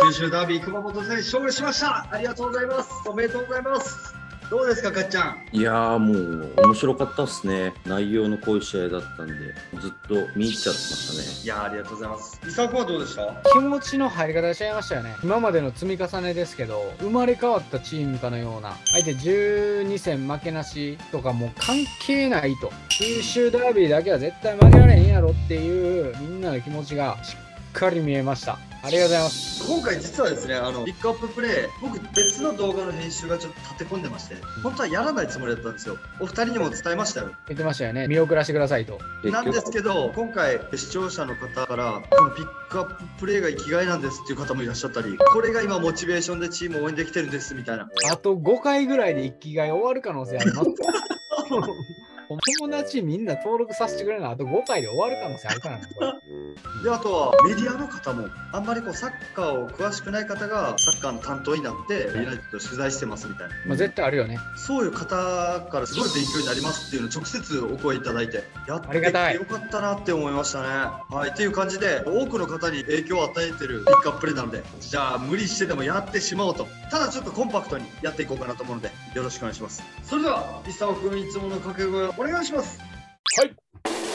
九州ダービー熊本戦勝利しました。ありがとうございます。おめでとうございます。どうですか、かっちゃん。 いやーもう面白かったっすね。内容の濃い試合だったんで、ずっと見入っちゃってましたね。 いやー、ありがとうございます。伊沢君はどうでした？ 気持ちの入り方しちゃいましたよね。今までの積み重ねですけど、生まれ変わったチームかのような、相手12戦負けなしとかもう関係ないと。九州ダービーだけは絶対負けられへんやろっていうみんなの気持ちがしっかり見えました。ありがとうございます。 今回実はですね、ピックアッププレイ、僕別の動画の編集がちょっと立て込んでまして、本当はやらないつもりだったんですよ。お二人にも伝えましたよ。 言ってましたよね。見送らせてくださいと。 なんですけど、今回視聴者の方からこのピックアッププレイが生きがいなんですっていう方もいらっしゃったり、これが今モチベーションでチームを応援できてるんですみたいな。 あと5回ぐらいで生きがい終わる可能性あります。友達みんな登録させてくれるのあと5回で終わる可能性あるからね。 で、あとはメディアの方もあんまりこうサッカーを詳しくない方がサッカーの担当になってユナイテッドを取材してますみたいな、 まあ絶対あるよね。 そういう方からすごい勉強になりますっていうのを直接お声いただいて、やってきてよかったなって思いましたね。はい、っていう感じで多くの方に影響を与えてるピックアッププレイなので、じゃあ無理してでもやってしまおうと。ただちょっとコンパクトにやっていこうかなと思うのでよろしくお願いします。それでは伊沢君いつもの掛け声をお願いします。 はい。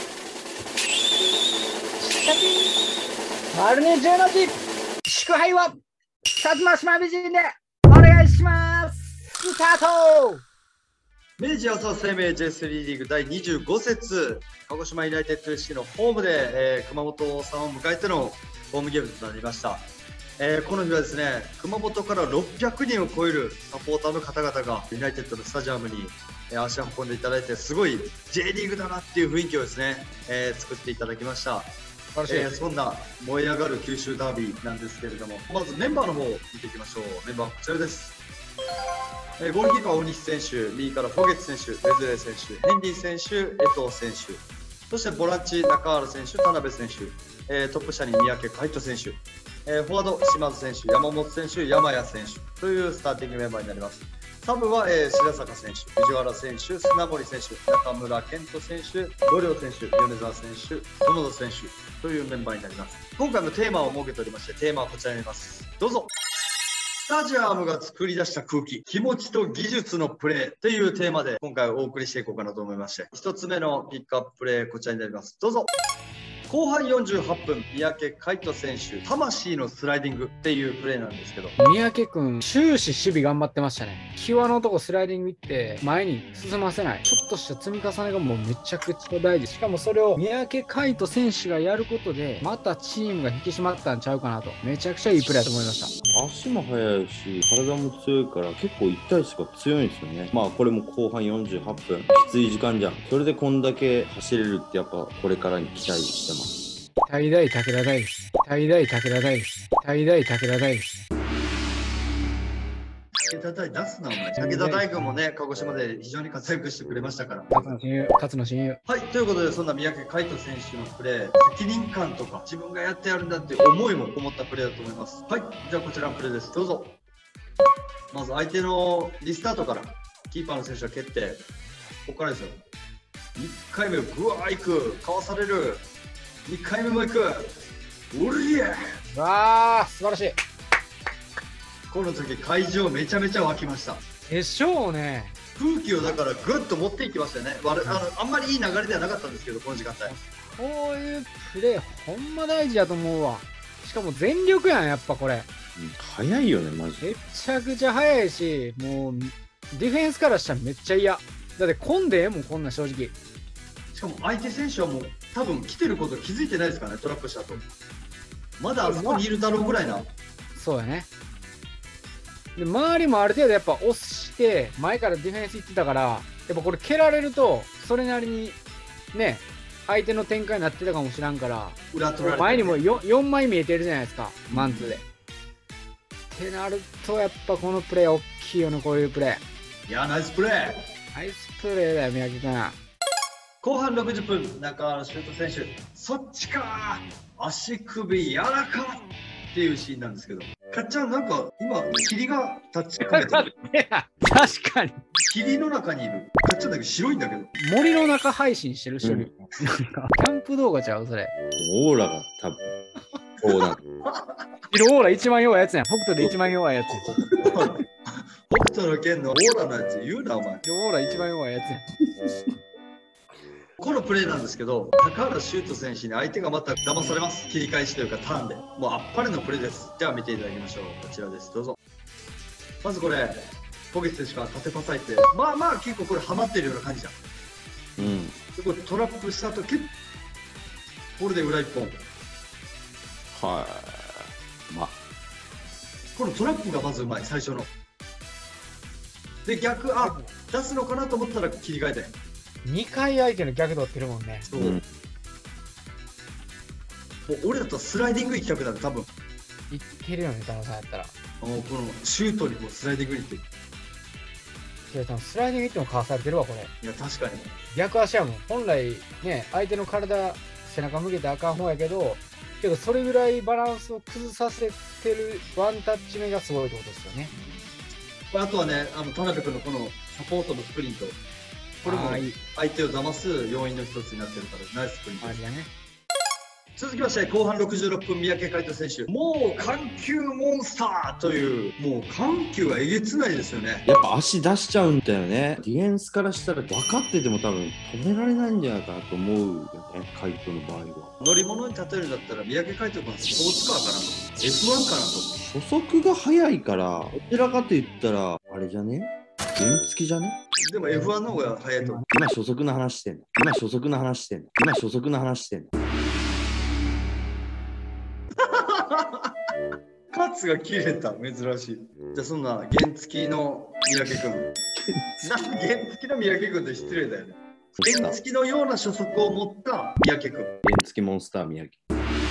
丸根10の字、祝杯は薩摩島美人でお願いします。スタート。 明治安田生命 J3 リーグ第25節鹿児島ユナイテッド FC のホームで、熊本さんを迎えてのホームゲームとなりました。この日はですね、熊本から600人を超えるサポーターの方々がユナイテッドのスタジアムに足を運んでいただいて、すごい J リーグだなっていう雰囲気をですね、作っていただきました。そんな燃え上がる九州ダービーなんですけれども、まずメンバーの方を見ていきましょう。メンバーこちらです。ゴールキーパー大西選手、右からフォゲッツ選手、レズレー選手、ヘンリー選手、江藤選手、そしてボランチ中原選手、田辺選手、トップ下に三宅海斗選手、フォワード島津選手、山本選手、山谷選手というスターティングメンバーになります。サブは、白坂選手、藤原選手、砂森選手、中村健人選手、土亮選手、米澤選手、園田選手というメンバーになります。今回もテーマを設けておりまして、テーマはこちらになります。どうぞ。スタジアムが作り出した空気、気持ちと技術のプレーというテーマで今回お送りしていこうかなと思いまして、一つ目のピックアッププレーこちらになります。どうぞ。後半48分、三宅海斗選手、魂のスライディングっていうプレーなんですけど、 三宅君、終始守備頑張ってましたね。際のとこスライディング行って、前に進ませない。ちょっとした積み重ねがもうめちゃくちゃ大事。しかもそれを三宅海斗選手がやることで、またチームが引き締まったんちゃうかなと。めちゃくちゃいいプレーだと思いました。 足も速いし、体も強いから結構1対1が強いんですよね。まあこれも後半48分、きつい時間じゃん。それでこんだけ走れるってやっぱこれからに期待してます。 大大武田大ですね。大大武田大ですね。大大武田大ですね。 武田大出すなお前。武田大君もね、鹿児島で非常に活躍してくれましたから。 勝の親友、勝の親友。 はい、ということで、そんな三宅海斗選手のプレー、責任感とか、自分がやってやるんだっていう思いもこもったプレーだと思います。はい、じゃあこちらのプレーです。どうぞ。まず相手のリスタートから、キーパーの選手は蹴って、ここからですよ。1回目をぐわーいく、かわされる。2回目も行く。おりや。 わあ、素晴らしい。 この時会場めちゃめちゃ沸きました。 でしょうね。 空気をだからぐっと持っていきましたよね。あんまりいい流れではなかったんですけど、この時間帯。 こういうプレーほんま大事だと思うわ。しかも全力やん、やっぱこれ。 速いよね、マジで。 めちゃくちゃ速いし、もうディフェンスからしたらめっちゃ嫌。だって混んでええもん、こんな正直。 しかも相手選手はもう多分来てること気づいてないですからね、トラップしたと。まだあそこにいるだろうぐらいな。 そうやね。で、周りもある程度やっぱ押して前からディフェンス行ってたから、やっぱこれ蹴られるとそれなりにね、相手の展開になってたかもしらんから、 裏取られて、 前にも 4枚見えてるじゃないですか、マンツーで。ってなるとやっぱこのプレー大きいよね、こういうプレー。 いや、ナイスプレー。 ナイスプレーだよ、宮城君。 後半60分、中原修斗選手、そっちかー、足首柔らかっていうシーンなんですけど、かっちゃん、なんか今、霧がタッチかけてる。 確かに。 霧の中にいる。かっちゃんだけ白いんだけど。 森の中配信してる人に、なんかキャンプ動画ちゃうそれ。 オーラが多分。 そうなん色オーラ一番弱いやつやん。北斗で一番弱いやつやん。 北斗の剣のオーラのやつ言うな、お前。 色オーラ一番弱いやつやん。 このプレーなんですけど、高原修斗選手に相手がまた騙されます。切り返しというかターンで。もうあっぱれのプレーです。では見ていただきましょう。こちらです。どうぞ。まずこれ、ポゲス選手から縦パス入って、まあまあ結構これハマってるような感じじゃん。 うん。 でこれトラップした後、これで裏一本。 はい。まあ、 このトラップがまずうまい、最初の。で、逆、出すのかなと思ったら切り替えて。 2回相手の逆取ってるもんね。 そう、 うんもう俺だとスライディング行きたくなる、多分。 いってるよね、田中さんやったら。 もうこのシュートにもスライディングに行って。 いや、多分スライディングいってもかわされてるわ、これ。 いや、確かに。 逆足やもん。本来ね、相手の体、背中向けてあかん方やけど、それぐらいバランスを崩させてるワンタッチ目がすごいってことですよね。 あとはね、田辺君のこのサポートのスプリント。これもいい相手を騙す要因の一つになってるから、ナイススプリント。 あれだね。 続きまして後半66分、三宅海斗選手、もう緩急モンスターという、もう緩急はえげつないですよね。 やっぱ足出しちゃうんだよね。ディフェンスからしたら分かってても多分止められないんじゃないかなと思うよね、海斗の場合は。 乗り物に例えるんだったら、三宅海斗君はスポーツカーかなと、F1 かなと。 初速が速いから、どちらかと言ったら、あれじゃね、原付じゃね。 でも F1 の方が速いと思う。 今初速の話してんの。今初速の話してんの。今初速の話してんの。 カツが切れた、珍しい。じゃあそんな原付の三宅君。原付の三宅君って失礼だよね。原付のような初速を持った三宅君。 原付モンスター宮城。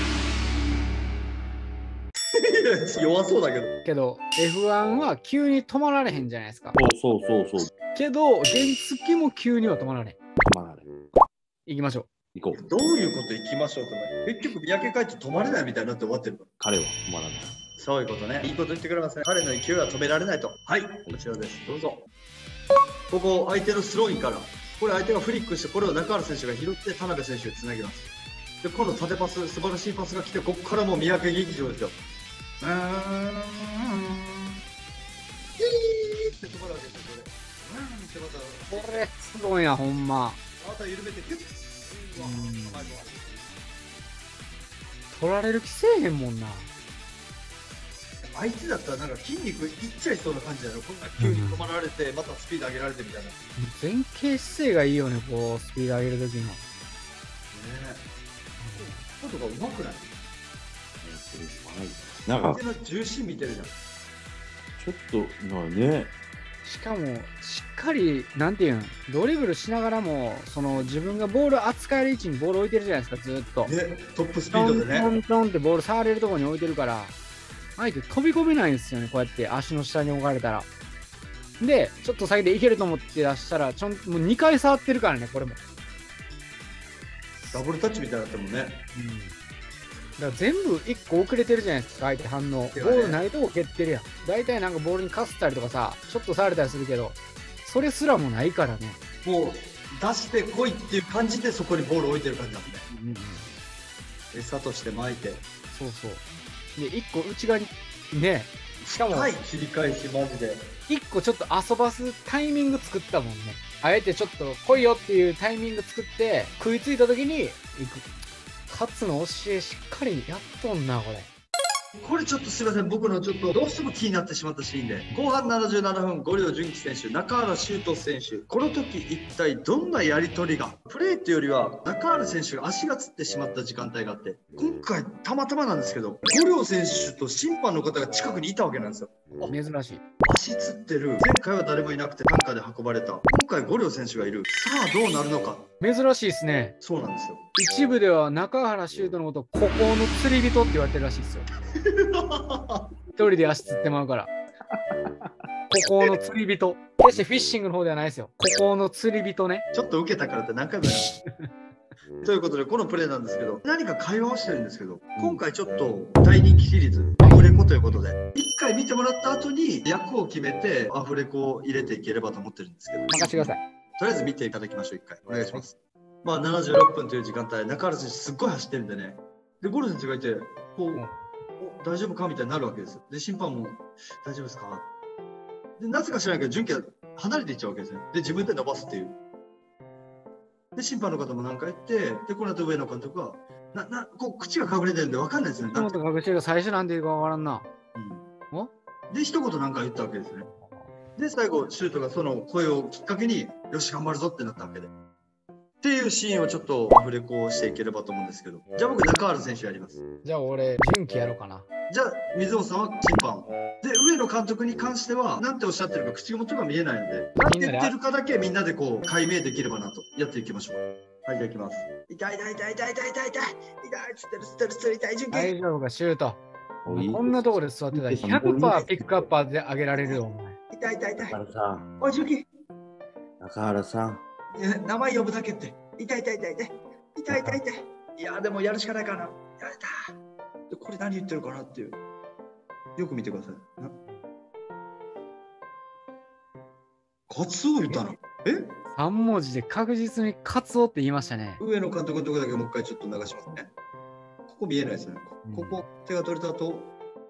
弱そうだけど。 けど、F1 は急に止まられへんじゃないですか。 そうそうそうそう。 けど、原付も急には止まられへん。 止まられ。 行きましょう。 行こう。 どういうこと行きましょうとか。結局三宅海斗止まれないみたいになって終わってるから。 彼は止まらない。 そういうことね。いいこと言ってくれますね。彼の勢いは止められないと。はい、こちらです。どうぞ。ここ、相手のスローインから。これ相手がフリックして、これを中原選手が拾って田辺選手につなぎます。で、今度縦パス、素晴らしいパスが来て、ここからもう三宅劇場ですよ。って止まるわけですよ、これ。ってまた、 これ、すごいな、ほんま。 また緩めて、キュッ。うわ、甘いもん。 取られる気せえへんもんな。 相手だったらなんか筋肉いっちゃいそうな感じだよ。こんな急に止まられて、またスピード上げられてみたいな。ね前傾姿勢がいいよね、こう、スピード上げるときの。 え。ことがうまくない？ なんか相手の重心見てるじゃん。 ちょっとね。 しかも、しっかり、なんていうん、ドリブルしながらも、自分がボール扱える位置にボール置いてるじゃないですか、ずーっと。 ね、トップスピトンードでね。 トントンってボール触れるところに置いてるから、相手飛び込めないんですよね、こうやって足の下に置かれたら。で、ちょっと先でいけると思って出したら、もう2回触ってるからね、これも。 ダブルタッチみたいになってもんね。 だから全部1個遅れてるじゃないですか、相手反応。ボールないとこ蹴ってるやん。大体なんかボールにかすったりとかさ、ちょっと触れたりするけど、それすらもないからね。 もう出してこいっていう感じでそこにボール置いてる感じなんで。餌として巻いて。 そうそう。で、1個内側に、ね、しかも、 はい、切り返しマジで。 1個ちょっと遊ばすタイミング作ったもんね。あえてちょっと来いよっていうタイミング作って食いついた時に行く。勝の教えしっかりやっとんなこれ。 これちょっとすいません、僕のちょっとどうしても気になってしまったシーンで、後半77分、五稜純喜選手、中原修斗選手、この時一体どんなやり取りが、プレーっていうよりは、中原選手が足がつってしまった時間帯があって、今回、たまたまなんですけど、五稜選手と審判の方が近くにいたわけなんですよ。 珍しい。 足つってる、前回は誰もいなくて、担架で運ばれた、今回、五稜選手がいる、さあどうなるのか、 珍しいですね。 そうなんですよ。 一部では中原修斗のこと、孤高の釣り人って言われてるらしいですよ。一人で足つってまうから。孤高の釣り人。決してフィッシングの方ではないですよ。孤高の釣り人ね。 ちょっと受けたからって何回も言うということで、このプレーなんですけど、何か会話をしてるんですけど、今回ちょっと大人気シリーズ、アフレコということで、一回見てもらった後に役を決めて、アフレコを入れていければと思ってるんですけど、 任せてください。 とりあえず見ていただきましょう、一回。お願いします。まあ、76分という時間帯、中原選手、すっごい走ってるんでね、 で、ゴル選手がいて、こう、 うんお大丈夫かみたいになるわけですよ。で、審判も大丈夫ですかで、なぜか知らないけど、純喜は離れていっちゃうわけですね。で、自分で伸ばすっていう。で、審判の方も何か言って、で、この後上野監督が、こう口が隠れてるんで分かんないですね。 もっと隠してるが最初なんていうかわからんな。 うんおで、一言なんか言ったわけですね。で、最後、シュートがその声をきっかけに、よし、頑張るぞってなったわけで。っていうシーンをちょっとアフレコしていければと思うんですけど。じゃあ僕、中原選手やります。 じゃあ俺、純喜やろうかな。 じゃあ、水本さんは審判。で、上野監督に関しては、なんておっしゃってるか口元が見えないので、なんて言ってるかだけみんなでこう、解明できればなと、やっていきましょう。はい、じゃあいきます。痛い痛い痛い痛い痛い痛い痛い痛いつってるつってるつってる痛い準決。 大丈夫か、シュート。 おいこんなところで座ってたら100%ピックアッパーで上げられるよ、お前。 痛い痛い痛い。 中原さん、 おい、準決。 中原さん。 名前呼ぶだけって。痛い痛い痛い痛い。痛い痛い痛い。いや、でもやるしかないからな。やれた。で、これ何言ってるかなっていう。よく見てください。カツオ言ったの？え 3文字で確実にカツオって言いましたね。 上野監督のところだけもう一回ちょっと流しますね。ここ見えないですね。ここ、手が取れた後。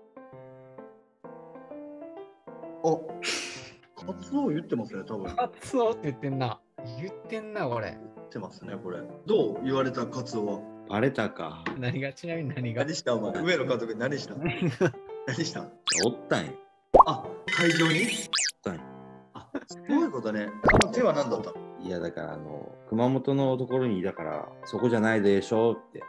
あ、カツオ言ってますね、多分。 カツオって言ってんな。言ってんな、これ。 言ってますね、これ。どう言われたカツオは。 バレたか。 何が、ちなみに何が。 何したお前。上野監督に何した何したおったんや。 あ、会場におったんや。 あ、そういうことね。手は何だったの？ いやだから熊本のところにいたからそこじゃないでしょって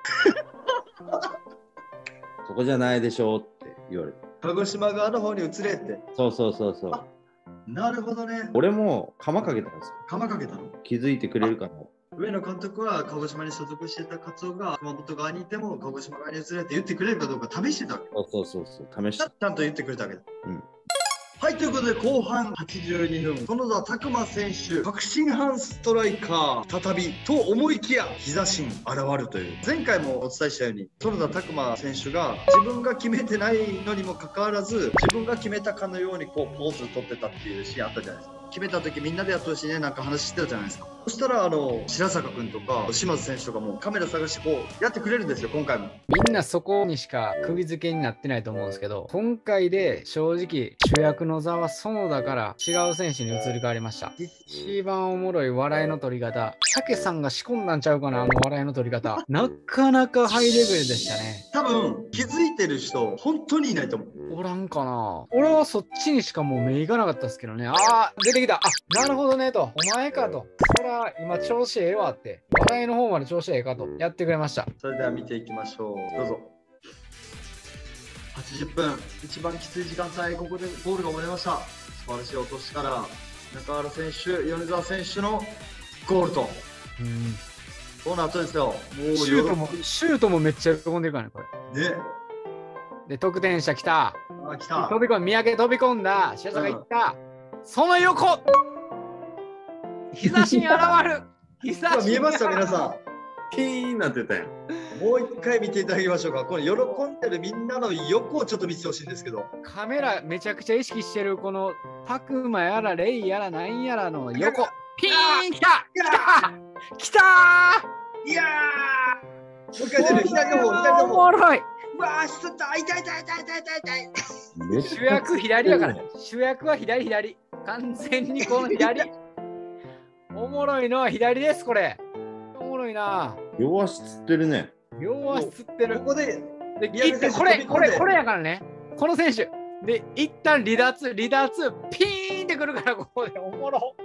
そこじゃないでしょって言われて、 鹿児島側の方に移れって。 そうそうそうそう。 なるほどね。 俺も釜かけたんですよ。 釜かけたの？ 気づいてくれるかも。 上野監督は鹿児島に所属してたカツオが熊本側にいても鹿児島側に移れって言ってくれるかどうか試してたわけ。 そうそうそうそう、試して。 ちゃんと言ってくれたわけだ。 うん。 はい、ということで後半82分、園田拓磨選手、確信犯ストライカー、再びと思いきや、膝芯現るという、前回もお伝えしたように、園田拓磨選手が自分が決めてないのにもかかわらず、自分が決めたかのようにこうポーズを取ってたっていうシーンあったじゃないですか。決めた時みんなでやってほしいねなんか話してたじゃないですか。そしたら白坂君とか島津選手とかもカメラ探してこうやってくれるんですよ。今回もみんなそこにしか釘付けになってないと思うんですけど、今回で正直主役の座は園田から違う選手に移り変わりました。一番おもろい笑いの取り方、武さんが仕込んだんちゃうかな、あの笑いの取り方。なかなかハイレベルでしたね。 多分気づいてる人本当にいないと思う。 おらんかな。俺はそっちにしかもう目いかなかったですけどね。ああ、出てきた。あ、なるほどねと。お前かと。そら今調子ええわって。笑いの方まで調子ええかと。やってくれました。 それでは見ていきましょう。どうぞ。80分、一番きつい時間帯、ここでゴールが生まれました。素晴らしい落としから中原選手、米澤選手のゴールと。この後ですよ。もうシュートもめっちゃ喜んでるからね、これ。 ね。 で、得点者来た。 あ、来た。 飛び込ん、三宅飛び込んだ。白坂行った。その横日差しに現る日差しに見えました、皆さん。 ピーンなってたやん。 もう一回見ていただきましょうか。これ喜んでるみんなの横をちょっと見せてほしいんですけど。 カメラめちゃくちゃ意識してるこのタクマやらレイやらなんやらの横。ピーン来た来た来たいやーもう一回出る。左の方、左のお方。 もろい。 うわー、しとった。痛い痛い痛い痛い痛い痛い。 主役左やからね。主役は左左。完全にこの左。おもろいのは左です、これ。おもろいな。 両足つってるね。 両足つってる。 ここで、 で、切って、これやからね。この選手。で、一旦離脱、ピーンってくるから、ここでおもろ。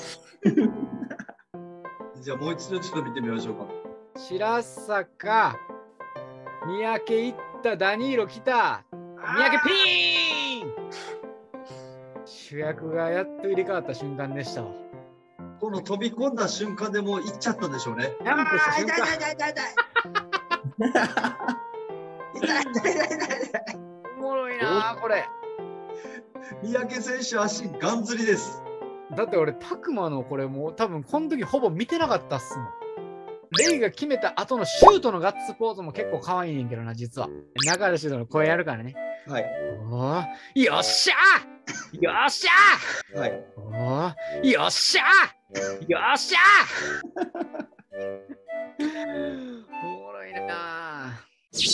じゃあもう一度ちょっと見てみましょうか。 白坂、三宅行った、ダニーロ来た。三宅ピーン主役がやっと入れ替わった瞬間でしたわ。 この飛び込んだ瞬間でもう行っちゃったんでしょうね。 ジャンプした瞬間。 痛い痛い痛い痛い痛い痛い痛い痛い。 おもろいなこれ。 三宅選手足ガン釣りです。 だって俺タクマのこれもう多分この時ほぼ見てなかったっすもん。レイが決めた後のシュートのガッツポーズも結構可愛いねんけどな、実は。中原シュートの声やるからね。 はい。 よっしゃよっしゃはい。 よっしゃよっしゃおもろいな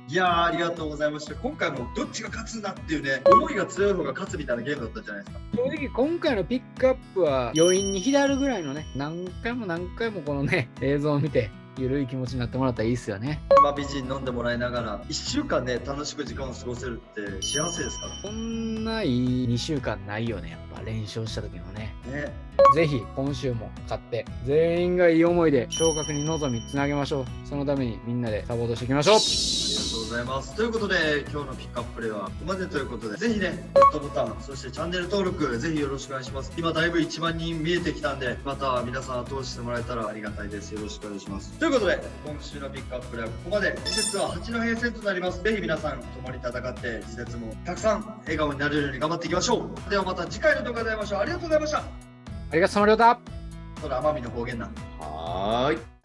いやー、ありがとうございました。今回もどっちが勝つなっていうね、思いが強い方が勝つみたいなゲームだったじゃないですか。 正直今回のピックアップは余韻に浸るぐらいのね、何回も何回もこのね、映像を見て、ゆるい気持ちになってもらったらいいっすよね。 美人飲んでもらいながら、1週間ね、楽しく時間を過ごせるって幸せですから。 こんないい2週間ないよね、やっぱ連勝した時のね。 ね。 ぜひ今週も勝って、全員がいい思いで昇格に望みつなげましょう。そのためにみんなでサポートしていきましょう。 ありがとうございます。ということで、今日のピックアッププレイはここまでということで、ぜひね、グッドボタン、そしてチャンネル登録、ぜひよろしくお願いします。今だいぶ1万人見えてきたんで、また皆さん後押ししてもらえたらありがたいです。よろしくお願いします。ということで、今週のピックアッププレイはここまで。次節は八戸戦となります。ぜひ皆さん共に戦って、次節もたくさん笑顔になれるように頑張っていきましょう。ではまた次回の動画で会いましょう。ありがとうございました。 ありがとうさまりょうた。 それ奄美の方言な。 はーい。